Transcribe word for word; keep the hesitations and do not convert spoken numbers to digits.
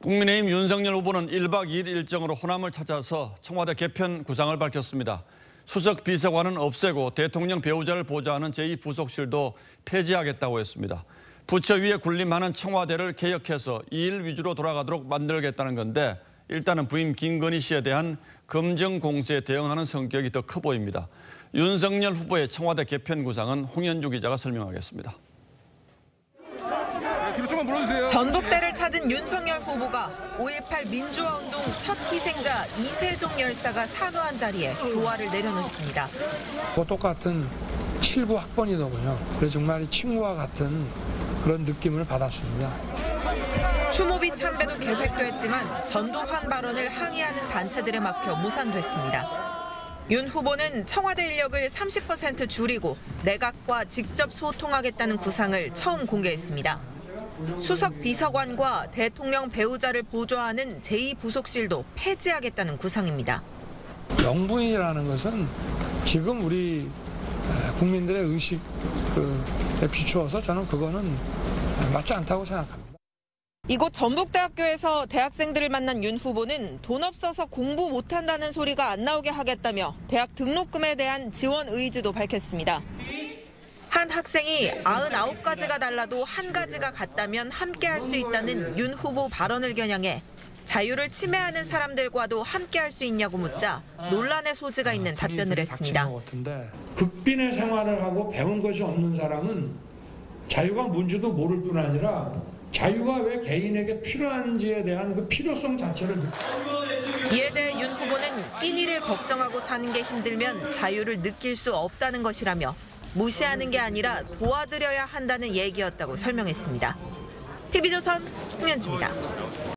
국민의힘 윤석열 후보는 일박 이일 일정으로 호남을 찾아서 청와대 개편 구상을 밝혔습니다. 수석 비서관은 없애고 대통령 배우자를 보좌하는 제이 부속실도 폐지하겠다고 했습니다. 부처 위에 군림하는 청와대를 개혁해서 일 위주로 돌아가도록 만들겠다는 건데 일단은 부인 김건희 씨에 대한 검증 공세에 대응하는 성격이 더 커 보입니다. 윤석열 후보의 청와대 개편 구상은 홍현주 기자가 설명하겠습니다. 전북대를 찾은 윤석열 후보가 오일팔 민주화운동 첫 희생자 이세종 열사가 산호한 자리에 교화를 내려놓습니다. 똑같은 칠구 학번이더군요. 그래서 정말 친구와 같은 그런 느낌을 받았습니다. 추모비 참배도 계획됐지만 전두환 발언을 항의하는 단체들에 막혀 무산됐습니다. 윤 후보는 청와대 인력을 삼십 퍼센트 줄이고 내각과 직접 소통하겠다는 구상을 처음 공개했습니다. 수석 비서관과 대통령 배우자를 보좌하는 제이 부속실도 폐지하겠다는 구상입니다. 영부인이라는 것은 지금 우리 국민들의 의식에 비추어서 저는 그거는 맞지 않다고 생각합니다. 이곳 전북대학교에서 대학생들을 만난 윤 후보는 돈 없어서 공부 못한다는 소리가 안 나오게 하겠다며 대학 등록금에 대한 지원 의지도 밝혔습니다. 한 학생이 구십구 가지가 달라도 한 가지가 같다면 함께할 수 있다는 윤 후보 발언을 겨냥해 자유를 침해하는 사람들과도 함께할 수 있냐고 묻자 논란의 소지가 있는 답변을 했습니다. 극빈의 생활을 하고 배운 것이 없는 사람은 자유가 뭔지도 모를 뿐 아니라 자유가 왜 개인에게 필요한지에 대한 그 필요성 자체를 이에 대해 윤 후보는 끼니를 걱정하고 사는 게 힘들면 자유를 느낄 수 없다는 것이라며 무시하는 게 아니라 도와드려야 한다는 얘기였다고 설명했습니다. 티비조선 홍현주입니다.